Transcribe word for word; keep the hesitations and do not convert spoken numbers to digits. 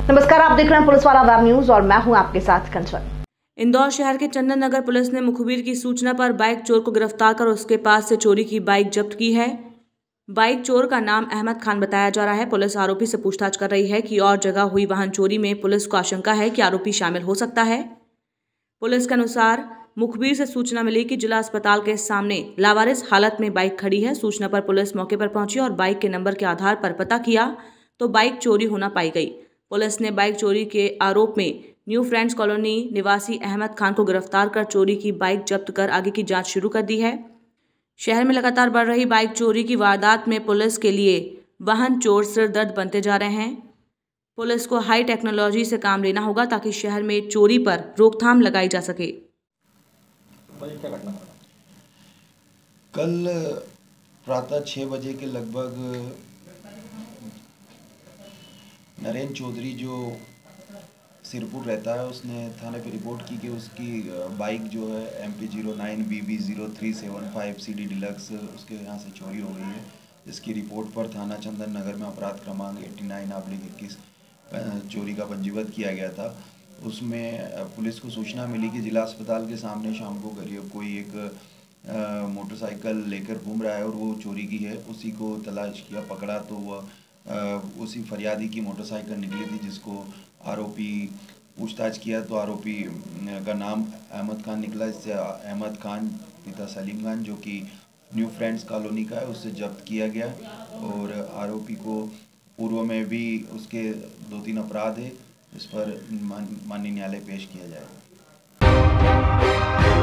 नमस्कार, आप देख रहे हैं पुलिस वाला वेब न्यूज और मैं हूं आपके साथ कंचन। इंदौर शहर के चंदन नगर पुलिस ने मुखबिर की सूचना पर बाइक चोर को गिरफ्तार कर उसके पास से चोरी की बाइक जब्त की है। बाइक चोर का नाम अहमद खान बताया जा रहा है। पुलिस आरोपी से पूछताछ कर रही है कि और जगह हुई वाहन चोरी में पुलिस को आशंका है कि आरोपी शामिल हो सकता है। पुलिस के अनुसार मुखबिर से सूचना मिली कि जिला अस्पताल के सामने लावारिस हालत में बाइक खड़ी है। सूचना पर पुलिस मौके पर पहुंची और बाइक के नंबर के आधार पर पता किया तो बाइक चोरी होना पाई गई। पुलिस ने बाइक चोरी के आरोप में न्यू फ्रेंड्स कॉलोनी निवासी अहमद खान को गिरफ्तार कर चोरी की बाइक जब्त कर आगे की जांच शुरू कर दी है। शहर में लगातार बढ़ रही बाइक चोरी की वारदात में पुलिस के लिए वाहन चोर सिरदर्द बनते जा रहे हैं। पुलिस को हाई टेक्नोलॉजी से काम लेना होगा ताकि शहर में चोरी पर रोकथाम लगाई जा सके। कल प्रातः छः बजे के लगभग नरेंद्र चौधरी जो सिरपुर रहता है, उसने थाने पे रिपोर्ट की कि उसकी बाइक जो है M P zero nine B B zero three seven five C D deluxe उसके यहाँ से चोरी हो गई है। इसकी रिपोर्ट पर थाना चंदन नगर में अपराध क्रमांक एट्टी नाइन आब्लिक इक्कीस चोरी का पंजीबद्ध किया गया था। उसमें पुलिस को सूचना मिली कि जिला अस्पताल के सामने शाम को करीब कोई एक मोटरसाइकिल लेकर घूम रहा है और वो चोरी की है। उसी को तलाश किया, पकड़ा तो वह उसी फरियादी की मोटरसाइकिल निकली थी, जिसको आरोपी पूछताछ किया तो आरोपी का नाम अहमद खान निकला। इससे अहमद खान पिता सलीम खान जो कि न्यू फ्रेंड्स कॉलोनी का है, उससे जब्त किया गया और आरोपी को पूर्व में भी उसके दो तीन अपराध है, इस पर माननीय न्यायालय पेश किया जाएगा।